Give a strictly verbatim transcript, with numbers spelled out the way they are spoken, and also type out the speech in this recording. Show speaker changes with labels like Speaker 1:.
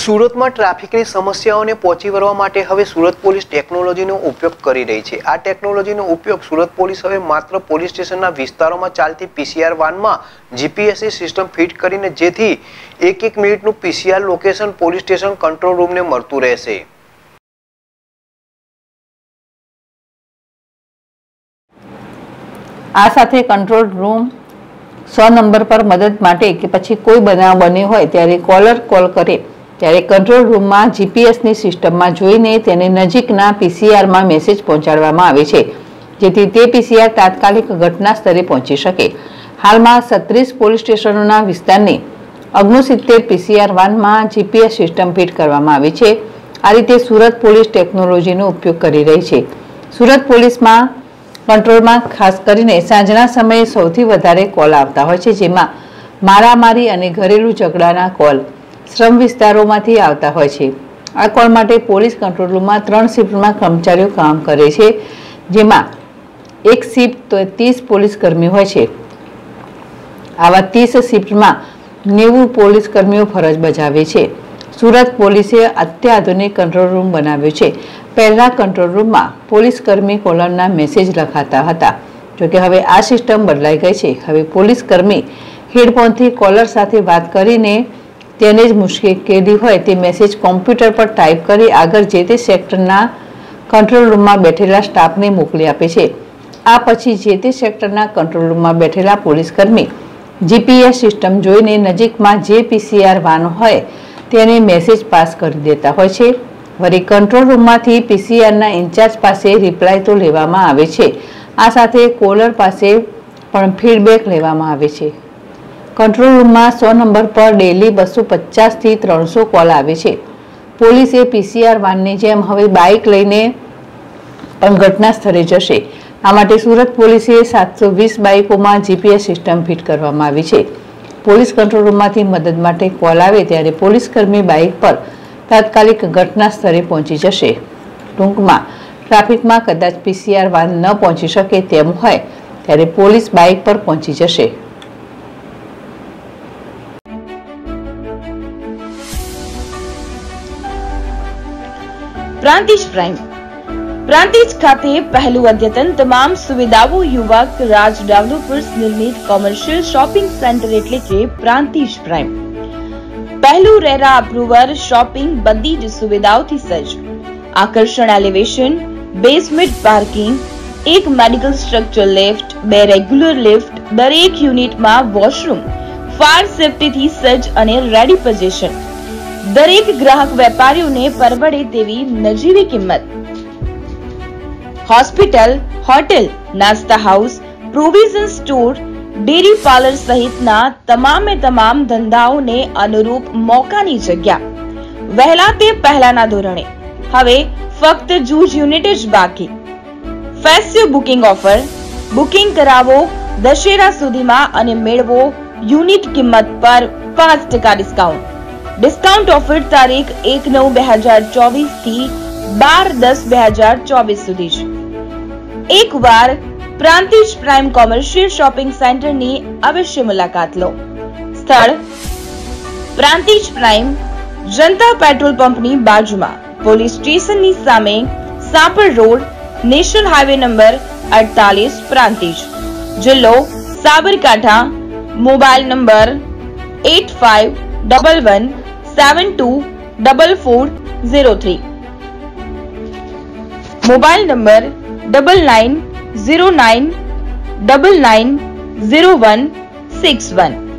Speaker 1: સુરતમાં ટ્રાફિકની સમસ્યાઓને પહોંચી વળવા માટે હવે સુરત પોલીસ ટેકનોલોજીનો ઉપયોગ કરી રહી છે। આ ટેકનોલોજીનો ઉપયોગ સુરત પોલીસ હવે માત્ર પોલીસ સ્ટેશનના વિસ્તારોમાં ચાલતી પીસીઆર વાનમાં જીપીએસસી સિસ્ટમ ફિટ કરીને જેથી એક એક મિનિટનું PCR location police station control રૂમને મળતું રહેશે।
Speaker 2: આ સાથે કંટ્રોલ રૂમ સો નંબર પર મદદ માટે કે પછી કોઈ બનાવ બન્યો હોય ત્યારે કોલર કોલ કરે ત્યારે કંટ્રોલ રૂમમાં જીપીએસની સિસ્ટમમાં જોઈને તેને નજીકના પીસીઆરમાં મેસેજ પહોંચાડવામાં આવે છે જેથી તે પીસીઆર તાત્કાલિક ઘટના સ્થળે પહોંચી શકે। હાલમાં છત્રીસ પોલીસ સ્ટેશનોના વિસ્તારની ઓગણસિત્તેર પીસીઆર વાનમાં જીપીએસ સિસ્ટમ ફિટ કરવામાં આવી છે। આ રીતે સુરત પોલીસ ટેકનોલોજીનો ઉપયોગ કરી રહી છે। સુરત પોલીસમાં કંટ્રોલમાં ખાસ કરીને સાંજના સમયે સૌથી વધારે કોલ આવતા હોય છે જેમાં મારામારી અને ઘરેલું ઝઘડાના કોલ શ્રમ વિસ્તારોમાંથી આવતા હોય છે। આ કોલ માટે પોલીસ કંટ્રોલ રૂમમાં ત્રણ શિફ્ટમાં કર્મચારીઓ કામ કરે છે જેમાં એક શિફ્ટ તો ત્રીસ પોલીસ કર્મીઓ હોય છે। આવા ત્રીસ શિફ્ટમાં નેવું પોલીસ કર્મીઓ ફરજ બજાવે છે। સુરત પોલીસે અત્યાધુનિક કંટ્રોલ રૂમ બનાવ્યો છે। પહેલા કંટ્રોલ રૂમમાં પોલીસ કર્મી કોલરના મેસેજ લખાતા હતા જોકે હવે આ સિસ્ટમ બદલાઈ ગઈ છે। હવે પોલીસ કર્મી હેડફોનથી કોલર સાથે વાત કરીને તેને જ મુશ્કેલી હોય તે મેસેજ કોમ્પ્યુટર પર ટાઈપ કરી આગળ જે તે સેક્ટરના કંટ્રોલ રૂમમાં બેઠેલા સ્ટાફને મોકલી આપે છે। આ પછી જે તે સેક્ટરના કંટ્રોલ રૂમમાં બેઠેલા પોલીસ કર્મી જીપીએસ સિસ્ટમ જોઈને નજીકમાં જે પીસીઆર વાન હોય તેને મેસેજ પાસ કરી દેતા હોય છે। વળી કંટ્રોલ રૂમમાંથી પીસીઆરના ઇન્ચાર્જ પાસે રિપ્લાય તો લેવામાં આવે છે, આ સાથે કોલર પાસે પણ ફીડબેક લેવામાં આવે છે। કંટ્રોલ રૂમમાં સો નંબર પર ડેલી બસો પચાસથી ત્રણસો કોલ આવે છે। પોલીસે પીસીઆર વાનની જેમ હવે બાઇક લઈને પણ ઘટના સ્થળે જશે। આ માટે સુરત પોલીસે સાતસો વીસ બાઇકોમાં જીપીએસ સિસ્ટમ ફિટ કરવામાં આવી છે। પોલીસ કંટ્રોલ રૂમમાંથી મદદ માટે કોલ આવે ત્યારે પોલીસ કર્મી બાઇક પર તાત્કાલિક ઘટના સ્થળે પહોંચી જશે। ટૂંકમાં ટ્રાફિકમાં કદાચ પીસીઆર વાન ન પહોંચી શકે તેમ હોય ત્યારે પોલીસ બાઇક પર પહોંચી જશે।
Speaker 3: પ્રાંતિજ પ્રાઇમ પ્રાંતિજ ખાતે પહેલું અદ્યતન તમામ સુવિધાઓ યુવક રાજ ડેવલપર્સ નિર્મિત કોમર્શિયલ શોપિંગ સેન્ટર એટલે કે પ્રાંતિજ પ્રાઇમ પહેલું રેરા અપ્રુવર શોપિંગ બધી જ સુવિધાઓથી સજ્જ। આકર્ષણ એલિવેશન, બેઝમેન્ટ પાર્કિંગ, એક મેડિકલ સ્ટ્રક્ચર લિફ્ટ, બે રેગ્યુલર લિફ્ટ, દરેક યુનિટમાં વોશરૂમ, ફાયર સેફ્ટીથી સજ્જ અને રેડી પોઝિશન। દરેક ગ્રાહક વેપારીઓને પરવડે તેવી નજીવી કિંમત। હોસ્પિટલ, હોટેલ, નાસ્તા house, provision store, dairy parlour સહિતના તમામે તમામ ધંધાઓને અનુરૂપ મોકાની જગ્યા। વહેલા તે પહેલાના ધોરણે હવે ફક્ત જૂજ યુનિટ જ બાકી। ફેસ્ટિવ બુકિંગ ઓફર, બુકિંગ કરાવો દશેરા સુધીમાં અને મેળવો યુનિટ કિંમત પર પાંચ ટકા ડિસ્કાઉન્ટ। ડિસ્કાઉન્ટ ઓફર તારીખ એક નવ બે હજાર ચોવીસ થી બાર દસ બે હજાર ચોવીસ સુધી જ। એક વાર પ્રાંતિજ પ્રાઇમ કોમર્શિયલ શોપિંગ સેન્ટરની અવશ્ય મુલાકાત લો। સ્થળ પ્રાંતિજ પ્રાઇમ જનતા પેટ્રોલ પંપની બાજુમાં, પોલીસ સ્ટેશનની સામે, Sapar road, national highway number અડતાલીસ, પ્રાંતિજ, જિલ્લો Sabarkantha. Mobile number eight five double one seven two double four zero three, mobile number double nine zero nine double nine zero one six one.